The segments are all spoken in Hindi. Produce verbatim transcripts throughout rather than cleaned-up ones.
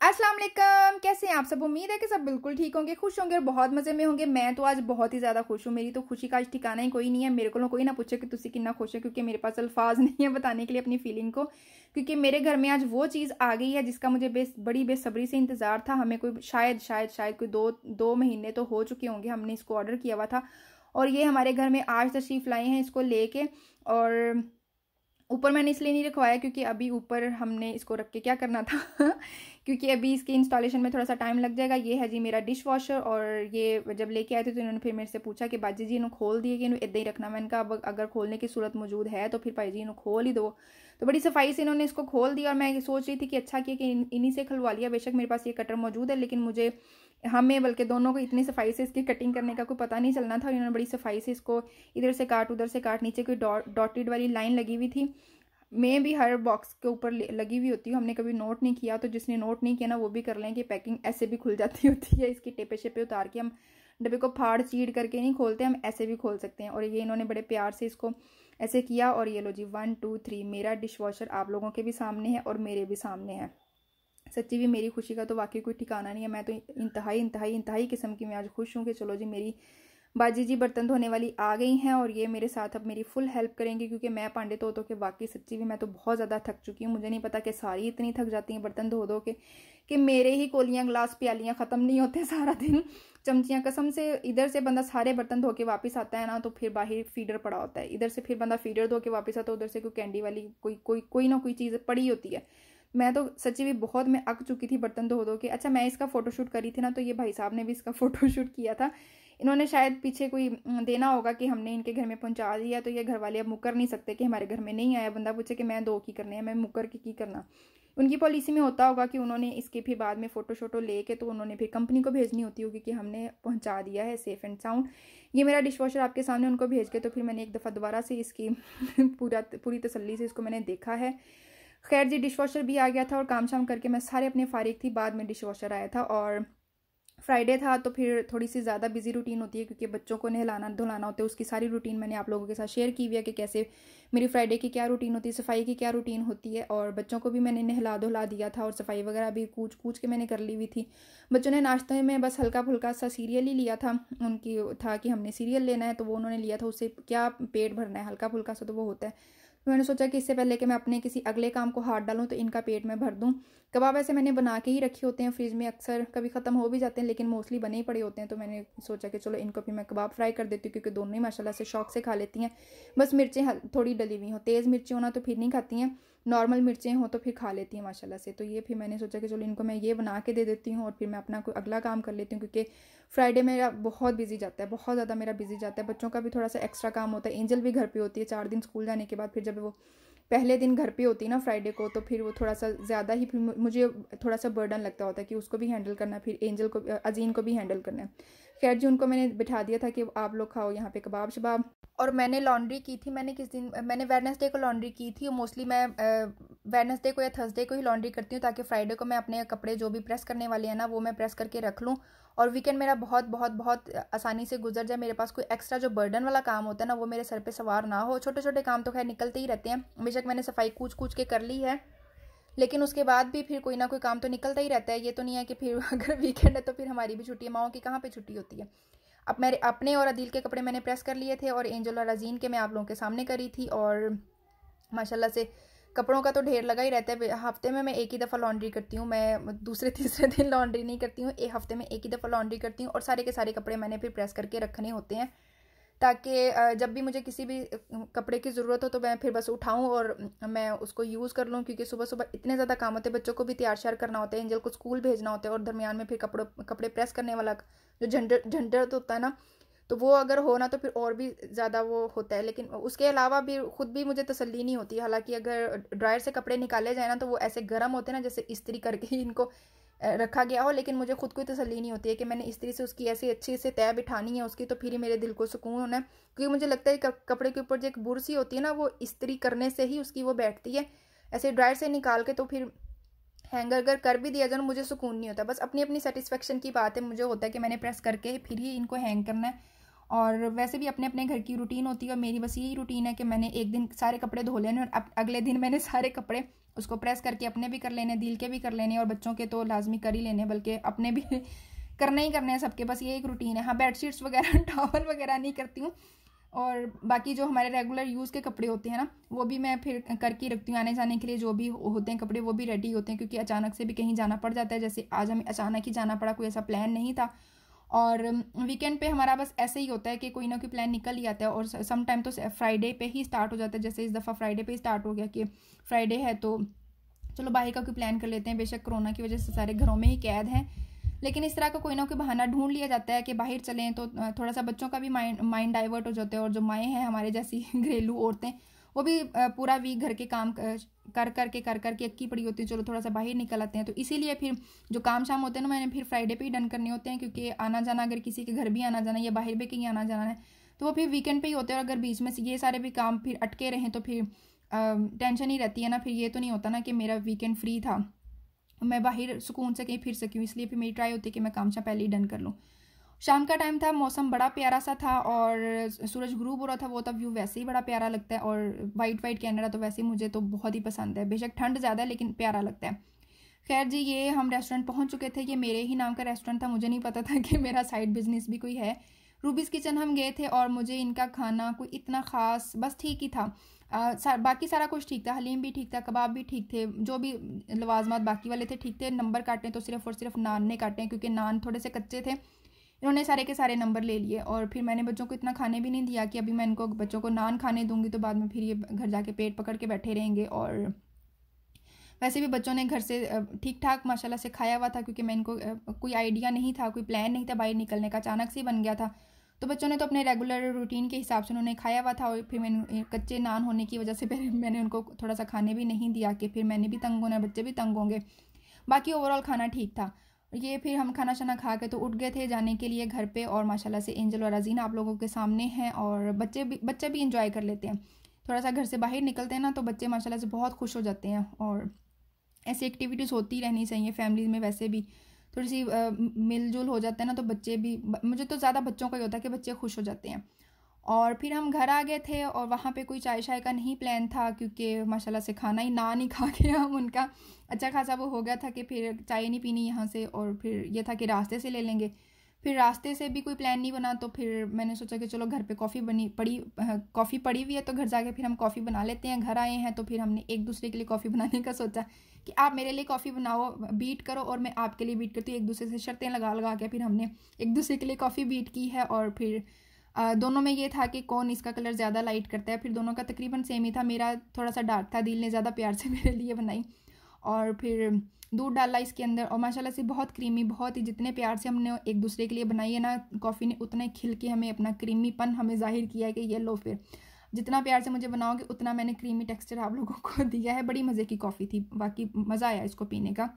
अस्सलाम वालेकुम, कैसे हैं आप सब। उम्मीद है कि सब बिल्कुल ठीक होंगे, खुश होंगे और बहुत मजे में होंगे। मैं तो आज बहुत ही ज्यादा खुश हूँ। मेरी तो खुशी का आज ठिकाना ही कोई नहीं है। मेरे को कोई ना पूछे कि तुसी कितना खुश है, क्योंकि मेरे पास अल्फाज नहीं है बताने के लिए अपनी फीलिंग को। क्योंकि मेरे घर में आज वो चीज़ आ गई है जिसका मुझे बेस बड़ी बेसब्री से इंतजार था। हमें कोई शायद शायद शायद कोई दो दो महीने तो हो चुके होंगे हमने इसको ऑर्डर किया हुआ था, और ये हमारे घर में आज तशरीफ लाए हैं इसको लेके। और ऊपर मैंने इसलिए नहीं रखवाया क्योंकि अभी ऊपर हमने इसको रख के क्या करना था क्योंकि अभी इसके इंस्टॉलेशन में थोड़ा सा टाइम लग जाएगा। ये है जी मेरा डिश वॉशर, और ये जब लेके आए थे तो इन्होंने फिर मेरे से पूछा कि बाजी जी इन्होंने खोल दिए कि इन्होंने इतना ही रखना। मैंने कहा अब अगर खोलने की सूरत मौजूद है तो फिर भाई जी इन्होंने खोल ही दो। तो बड़ी सफाई से इन्होंने इसको खोल दिया, और मैं सोच रही थी कि अच्छा किया कि इन्हीं से खुलवा लिया। बेशक मेरे पास ये कटर मौजूद है, लेकिन मुझे हमें बल्कि दोनों को इतनी सफाई से इसकी कटिंग करने का कोई पता नहीं चलना था। इन्होंने बड़ी सफाई से इसको इधर से काट उधर से काट, नीचे कोई डॉट डॉटेड वाली लाइन लगी हुई थी। मैं भी हर बॉक्स के ऊपर लगी हुई होती हूँ, हमने कभी नोट नहीं किया। तो जिसने नोट नहीं किया ना वो भी कर लें कि पैकिंग ऐसे भी खुल जाती होती है। इसकी टेपे शेपे उतार के हम डब्बे को फाड़ चीड़ करके नहीं खोलते, हम ऐसे भी खोल सकते हैं। और ये इन्होंने बड़े प्यार से इसको ऐसे किया। और ये लो जी वन टू थ्री, मेरा डिश वॉशर आप लोगों के भी सामने है और मेरे भी सामने है। सच्ची भी मेरी खुशी का तो वाकई कोई ठिकाना नहीं है। मैं तो इंतहाई इंतहाई इंतहाई किस्म की मैं आज खुश हूँ कि चलो जी मेरी बाजी जी बर्तन धोने वाली आ गई हैं, और ये मेरे साथ अब मेरी फुल हेल्प करेंगे। क्योंकि मैं पांडे धो धो के वाकई सच्ची भी मैं तो बहुत ज़्यादा थक चुकी हूँ। मुझे नहीं पता कि सारी इतनी थक जाती हैं बर्तन धो धो के कि मेरे ही कोलियाँ गिलास प्यालियाँ ख़त्म नहीं होते सारा दिन। चमचियाँ कसम से, इधर से बंदा सारे बर्तन धो के वापस आता है ना तो फिर बाहर फीडर पड़ा होता है। इधर से फिर बंदा फीडर धो के वापस आता है, उधर से कोई कैंडी वाली कोई कोई कोई ना कोई चीज़ पड़ी होती है। मैं तो सच्ची भी बहुत मैं अक चुकी थी बर्तन धो धो के। अच्छा मैं इसका फ़ोटोशूट करी थी ना, तो ये भाई साहब ने भी इसका फ़ोटोशूट किया था। इन्होंने शायद पीछे कोई देना होगा कि हमने इनके घर में पहुंचा दिया, तो ये घर वाले अब मुकर नहीं सकते कि हमारे घर में नहीं आया। बंदा पूछे कि मैं दो की करने हैं, मैं मुकर के की करना। उनकी पॉलिसी में होता होगा कि उन्होंने इसके फिर बाद में फ़ोटो शोटो लेके तो उन्होंने फिर कंपनी को भेजनी होती होगी कि हमने पहुंचा दिया है सेफ़ एंड साउंड। ये मेरा डिश वॉशर आपके सामने उनको भेज के तो फिर मैंने एक दफ़ा दोबारा से इसकी पूरा पूरी तसल्ली से इसको मैंने देखा है। खैर जी डिश वॉशर भी आ गया था और काम शाम करके मैं सारे अपने फारिग थी। बाद में डिश वॉशर आया था और फ्राइडे था, तो फिर थोड़ी सी ज़्यादा बिजी रूटीन होती है क्योंकि बच्चों को नहलाना धुलाना होता है। उसकी सारी रूटीन मैंने आप लोगों के साथ शेयर की हुई है कि कैसे मेरी फ्राइडे की क्या रूटीन होती है, सफाई की क्या रूटीन होती है। और बच्चों को भी मैंने नहला धुला दिया था और सफाई वगैरह भी कूच कूच के मैंने कर ली हुई थी। बच्चों ने नाश्ते में बस हल्का फुल्का सा सीरियल ही लिया था, उनकी था कि हमने सीरियल लेना है तो वो उन्होंने लिया था। उससे क्या पेट भरना है, हल्का फुल्का सा तो वो होता है। तो मैंने सोचा कि इससे पहले कि मैं अपने किसी अगले काम को हाथ डालूं तो इनका पेट में भर दूं। कबाब ऐसे मैंने बना के ही रखे होते हैं फ्रिज में, अक्सर कभी ख़त्म हो भी जाते हैं लेकिन मोस्टली बने ही पड़े होते हैं। तो मैंने सोचा कि चलो इनको भी मैं कबाब फ्राई कर देती हूँ क्योंकि दोनों ही माशाल्लाह से शौक से खा लेती हैं। बस मिर्चें थोड़ी डली हुई हों, तेज़ मिर्ची होना तो फिर नहीं खाती हैं, नॉर्मल मिर्चें हों तो फिर खा लेती हैं माशाल्लाह से। तो ये फिर मैंने सोचा कि चलो इनको मैं ये बना के दे देती हूँ और फिर मैं अपना कोई अगला काम कर लेती हूँ। क्योंकि फ्राइडे मेरा बहुत बिजी जाता है, बहुत ज़्यादा मेरा बिजी जाता है। बच्चों का भी थोड़ा सा एक्स्ट्रा काम होता है। एंजल भी घर पर होती है चार दिन स्कूल जाने के बाद। फिर जब वो पहले दिन घर पे होती है ना फ्राइडे को, तो फिर वो थोड़ा सा ज़्यादा ही फिर मुझे थोड़ा सा बर्डन लगता होता है कि उसको भी हैंडल करना है, फिर एंजल को अजीन को भी हैंडल करना है। खैर जी उनको मैंने बिठा दिया था कि आप लोग खाओ यहाँ पे कबाब शबाब। और मैंने लॉन्ड्री की थी, मैंने किस दिन मैंने वेडनेसडे को लॉन्ड्री की थी। मोस्टली मैं वेडनेसडे को या थर्सडे को ही लॉन्ड्री करती हूँ ताकि फ्राइडे को मैं अपने कपड़े जो भी प्रेस करने वाले हैं ना वो मैं प्रेस करके रख लूँ और वीकेंड मेरा बहुत बहुत बहुत आसानी से गुजर जाए। मेरे पास कोई एक्स्ट्रा जो बर्डन वाला काम होता है ना वो मेरे सर पे सवार ना हो। छोटे छोटे काम तो खैर निकलते ही रहते हैं, बेशक मैंने सफाई कूच कूच के कर ली है लेकिन उसके बाद भी फिर कोई ना कोई काम तो निकलता ही रहता है। ये तो नहीं है कि फिर अगर वीकेंड है तो फिर हमारी भी छुट्टी है, माओ की कहाँ पे छुट्टी होती है। अब मेरे अपने और अदील के कपड़े मैंने प्रेस कर लिए थे और एंजल और अजीन के मैं आप लोगों के सामने करी थी। और माशाल्लाह से कपड़ों का तो ढेर लगा ही रहता है। हफ्ते में मैं एक ही दफ़ा लॉन्ड्री करती हूँ, मैं दूसरे तीसरे दिन लॉन्ड्री नहीं करती हूँ। एक हफ्ते में एक ही दफ़ा लॉन्ड्री करती हूँ और सारे के सारे कपड़े मैंने फिर प्रेस करके रखने होते हैं ताकि जब भी मुझे किसी भी कपड़े की ज़रूरत हो तो मैं फिर बस उठाऊं और मैं उसको यूज़ कर लूं। क्योंकि सुबह सुबह इतने ज़्यादा काम होते हैं, बच्चों को भी तैयार श्यार करना होता है, एंजल को स्कूल भेजना होता है और दरमियान में फिर कपड़ों कपड़े प्रेस करने वाला जो झंझट झंझट होता है ना, तो वो अगर हो ना तो फिर और भी ज़्यादा वो होता है। लेकिन उसके अलावा भी खुद भी मुझे तसल्ली नहीं होती। हालांकि अगर ड्रायर से कपड़े निकाले जाए ना तो वो ऐसे गर्म होते हैं ना जैसे इस्त्री करके ही इनको रखा गया हो, लेकिन मुझे खुद को तसल्ली नहीं होती है कि मैंने इस्त्री से उसकी ऐसी अच्छी से तय बिठानी है उसकी, तो फिर ही मेरे दिल को सुकून होना है। क्योंकि मुझे लगता है कपड़े के ऊपर जो एक बुरसी होती है ना वो इस्त्री करने से ही उसकी वो बैठती है। ऐसे ड्रायर से निकाल के तो फिर हैंगर अगर कर भी दिया जाए मुझे सुकून नहीं होता। बस अपनी अपनी सेटिस्फेक्शन की बात है, मुझे होता है कि मैंने प्रेस करके फिर ही इनको हैंग करना है। और वैसे भी अपने अपने घर की रूटीन होती है और मेरी बस यही रूटीन है कि मैंने एक दिन सारे कपड़े धो लेने और अगले दिन मैंने सारे कपड़े उसको प्रेस करके अपने भी कर लेने, दिल के भी कर लेने और बच्चों के तो लाजमी कर ही लेने, बल्कि अपने भी करने ही करने हैं सबके। बस ये एक रूटीन है। हाँ, बेडशीट्स वगैरह टॉवल वगैरह नहीं करती हूँ, और बाकी जो हमारे रेगुलर यूज़ के कपड़े होते हैं ना वो भी मैं फिर करके रखती हूँ। आने जाने के लिए जो भी होते हैं कपड़े वो भी रेडी होते हैं, क्योंकि अचानक से भी कहीं जाना पड़ जाता है। जैसे आज हमें अचानक ही जाना पड़ा, कोई ऐसा प्लान नहीं था। और वीकेंड पे हमारा बस ऐसे ही होता है कि कोई ना कोई प्लान निकल ही आता है, और सम टाइम तो फ्राइडे पे ही स्टार्ट हो जाता है। जैसे इस दफ़ा फ्राइडे पे ही स्टार्ट हो गया कि फ्राइडे है तो चलो बाहर का कोई प्लान कर लेते हैं। बेशक कोरोना की वजह से सारे घरों में ही कैद हैं, लेकिन इस तरह का कोई ना कोई बहाना ढूंढ लिया जाता है कि बाहर चलें, तो थोड़ा सा बच्चों का भी माइंड माइंड डाइवर्ट हो जाता है। और जो माएँ हैं हमारे जैसी घरेलू औरतें, वो भी पूरा वीक घर के काम कर कर के कर कर के अक्की पड़ी होती है, चलो थोड़ा सा बाहर निकल आते हैं। तो इसीलिए फिर जो काम शाम होते हैं ना, मैंने फिर फ्राइडे पे ही डन करने होते हैं, क्योंकि आना जाना अगर किसी के घर भी आना जाना या बाहर भी कहीं आना जाना है तो वो फिर वीकेंड पे ही होते हैं। और अगर बीच में से ये सारे भी काम फिर अटके रहें तो फिर टेंशन ही रहती है ना। फिर ये तो नहीं होता ना कि मेरा वीकेंड फ्री था, मैं बाहर सुकून से कहीं फिर सकूँ, इसलिए फिर मेरी ट्राई होती है कि मैं काम शाम पहले ही डन कर लूँ। शाम का टाइम था, मौसम बड़ा प्यारा सा था और सूरज ग्रूब हो रहा था, वो तब व्यू वैसे ही बड़ा प्यारा लगता है। और वाइट वाइट कैनरा तो वैसे ही मुझे तो बहुत ही पसंद है, बेशक ठंड ज़्यादा है लेकिन प्यारा लगता है। खैर जी, ये हम रेस्टोरेंट पहुंच चुके थे। ये मेरे ही नाम का रेस्टोरेंट था, मुझे नहीं पता था कि मेरा साइड बिजनेस भी कोई है। रूबीज़ किचन हम गए थे और मुझे इनका खाना कोई इतना ख़ास, बस ठीक ही था। आ, सा, बाकी सारा कुछ ठीक था, हलीम भी ठीक था, कबाब भी ठीक थे, जो भी लवाजमात बाकी वाले थे ठीक थे। नंबर काटे तो सिर्फ और सिर्फ नान ने काटे, क्योंकि नान थोड़े से कच्चे थे। इन्होंने सारे के सारे नंबर ले लिए। और फिर मैंने बच्चों को इतना खाने भी नहीं दिया कि अभी मैं इनको बच्चों को नान खाने दूंगी तो बाद में फिर ये घर जाके पेट पकड़ के बैठे रहेंगे। और वैसे भी बच्चों ने घर से ठीक ठाक माशाल्लाह से खाया हुआ था, क्योंकि मैं इनको कोई आइडिया नहीं था, कोई प्लान नहीं था बाहर निकलने का, अचानक से बन गया था। तो बच्चों ने तो अपने रेगुलर रूटीन के हिसाब से उन्होंने खाया हुआ था। और फिर मैंने कच्चे नान होने की वजह से मैंने उनको थोड़ा सा खाने भी नहीं दिया कि फिर मैंने भी तंग होना, बच्चे भी तंग होंगे। बाकी ओवरऑल खाना ठीक था। ये फिर हम खाना शाना खा के तो उठ गए थे जाने के लिए घर पे। और माशाल्लाह से एंजल और अजीना आप लोगों के सामने हैं, और बच्चे भी बच्चे भी इंजॉय कर लेते हैं। थोड़ा सा घर से बाहर निकलते हैं ना तो बच्चे माशाल्लाह से बहुत खुश हो जाते हैं। और ऐसी एक्टिविटीज़ होती रहनी चाहिए फैमिली में, वैसे भी थोड़ी सी मिलजुल हो जाता है ना तो बच्चे भी, मुझे तो ज़्यादा बच्चों का ही होता है कि बच्चे खुश हो जाते हैं। और फिर हम घर आ गए थे और वहाँ पे कोई चाय शाय का नहीं प्लान था, क्योंकि माशाल्लाह से खाना ही नान ही खा के हम उनका अच्छा खासा वो हो गया था कि फिर चाय नहीं पीनी यहाँ से। और फिर ये था कि रास्ते से ले लेंगे। फिर रास्ते से भी कोई प्लान नहीं बना, तो फिर मैंने सोचा कि चलो घर पे कॉफ़ी बनी पड़ी कॉफ़ी पड़ी हुई है तो घर जाके फिर हम कॉफ़ी बना लेते हैं। घर आए हैं तो फिर हमने एक दूसरे के लिए कॉफ़ी बनाने का सोचा कि आप मेरे लिए कॉफ़ी बनाओ, बीट करो, और मैं आपके लिए बीट करती हूँ। एक दूसरे से शर्तें लगा लगा के फिर हमने एक दूसरे के लिए कॉफ़ी बीट की है। और फिर दोनों में ये था कि कौन इसका कलर ज़्यादा लाइट करता है। फिर दोनों का तकरीबन सेम ही था, मेरा थोड़ा सा डार्क था, दिल ने ज़्यादा प्यार से मेरे लिए बनाई। और फिर दूध डाला इसके अंदर, और माशाल्लाह से बहुत क्रीमी, बहुत ही जितने प्यार से हमने एक दूसरे के लिए बनाई है ना कॉफ़ी ने, उतने खिल के हमें अपना क्रीमीपन हमें जाहिर किया है कि ये लो, फिर जितना प्यार से मुझे बनाओगे उतना मैंने क्रीमी टेक्सचर आप लोगों को दिया है। बड़ी मज़े की कॉफ़ी थी, बाकी मज़ा आया इसको पीने का।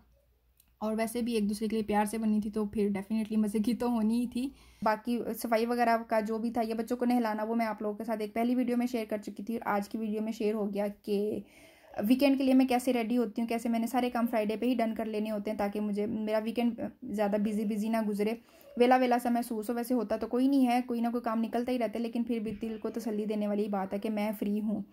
और वैसे भी एक दूसरे के लिए प्यार से बनी थी तो फिर डेफिनेटली मज़े की तो होनी ही थी। बाकी सफाई वगैरह का जो भी था, ये बच्चों को नहलाना, वो मैं आप लोगों के साथ एक पहली वीडियो में शेयर कर चुकी थी, और आज की वीडियो में शेयर हो गया कि वीकेंड के लिए मैं कैसे रेडी होती हूँ, कैसे मैंने सारे काम फ्राइडे पे ही डन कर लेने होते हैं ताकि मुझे मेरा वीकेंड ज़्यादा बिजी बिजी ना गुजरे, वेला वेला सा महसूस हो। वैसे होता तो कोई नहीं है, कोई ना कोई काम निकलता ही रहता है, लेकिन फिर भी दिल को तसल्ली देने वाली बात है कि मैं फ्री हूँ।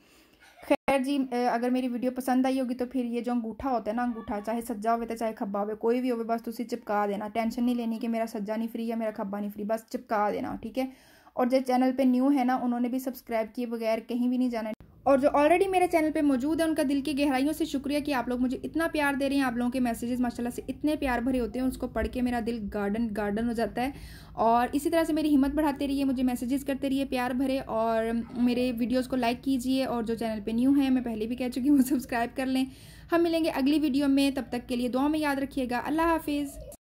खैर जी, अगर मेरी वीडियो पसंद आई होगी तो फिर ये जो अंगूठा होता है ना, अंगूठा चाहे सज्जा हो चाहे खब्बा हो, कोई भी हो, बस तुसी चिपका देना। टेंशन नहीं लेनी कि मेरा सज्जा नहीं फ्री है, मेरा खब्बा नहीं फ्री, बस चिपका देना, ठीक है। और जो चैनल पे न्यू है ना, उन्होंने भी सब्सक्राइब किए बगैर कहीं भी नहीं जाना। और जो ऑलरेडी मेरे चैनल पे मौजूद है उनका दिल की गहराइयों से शुक्रिया कि आप लोग मुझे इतना प्यार दे रहे हैं। आप लोगों के मैसेजेस माशाल्लाह से इतने प्यार भरे होते हैं, उसको पढ़ के मेरा दिल गार्डन गार्डन हो जाता है। और इसी तरह से मेरी हिम्मत बढ़ाते रहिए, मुझे मैसेजेस करते रहिए प्यार भरे, और मेरे वीडियोस को लाइक कीजिए। और जो चैनल पे न्यू है, मैं पहले भी कह चुकी हूँ, सब्सक्राइब कर लें। हम मिलेंगे अगली वीडियो में, तब तक के लिए दुआ में याद रखिएगा। अल्लाह हाफिज़।